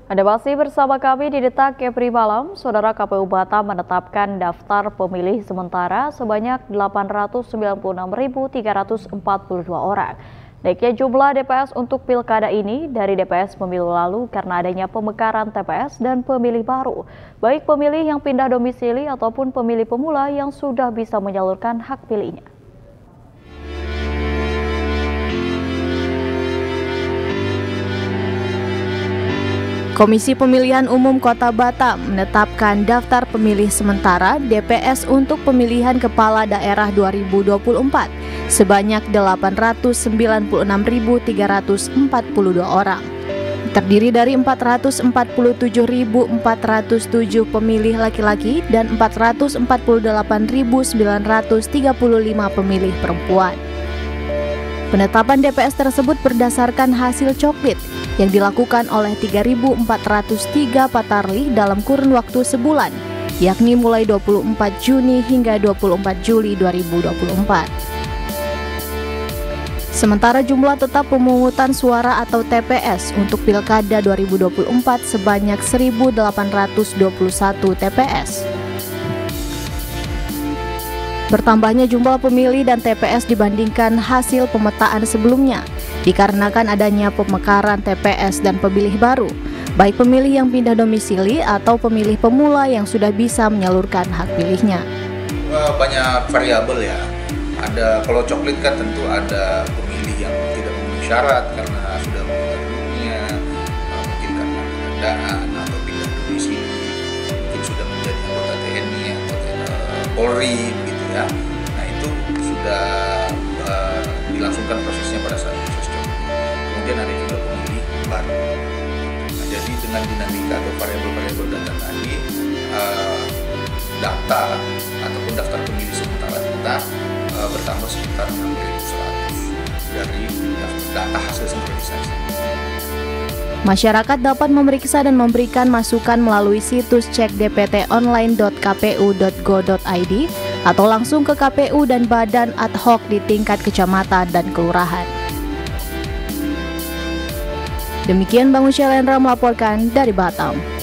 Anda masih bersama kami di Detak Kepri Malam. Saudara, KPU Batam menetapkan daftar pemilih sementara sebanyak 896.342 orang. Naiknya jumlah DPS untuk pilkada ini dari DPS pemilu lalu karena adanya pemekaran TPS dan pemilih baru, baik pemilih yang pindah domisili ataupun pemilih pemula yang sudah bisa menyalurkan hak pilihnya. Komisi Pemilihan Umum Kota Batam menetapkan daftar pemilih sementara DPS untuk pemilihan kepala daerah 2024 sebanyak 896.342 orang. Terdiri dari 447.407 pemilih laki-laki dan 448.935 pemilih perempuan. Penetapan DPS tersebut berdasarkan hasil coklit yang dilakukan oleh 3.403 patarlih dalam kurun waktu sebulan, yakni mulai 24 Juni hingga 24 Juli 2024. Sementara jumlah tetap pemungutan suara atau TPS untuk Pilkada 2024 sebanyak 1.821 TPS. Bertambahnya jumlah pemilih dan TPS dibandingkan hasil pemetaan sebelumnya dikarenakan adanya pemekaran TPS dan pemilih baru, baik pemilih yang pindah domisili atau pemilih pemula yang sudah bisa menyalurkan hak pilihnya. Banyak variabel ya. Ada kalau coklit kan tentu ada pemilih yang tidak memenuhi syarat karena sudah meninggalnya, mungkin karena pengadaan atau pindah domisili, mungkin sudah menjadi anggota TNI atau Polri gitu ya. Nah itu sudah dilangsungkan prosesnya pada saat proses coklit. Kemudian ada juga pemilih baru. Nah, jadi dengan dinamika atau variabel-variabel data tadi, data ataupun daftar pemilih sementara kita bertambah sekitar 6.100 dari data hasil sinkronisasi. Masyarakat dapat memeriksa dan memberikan masukan melalui situs cekdptonline.kpu.go.id atau langsung ke KPU dan badan ad hoc di tingkat kecamatan dan kelurahan. Demikian Bang Usyalendra melaporkan dari Batam.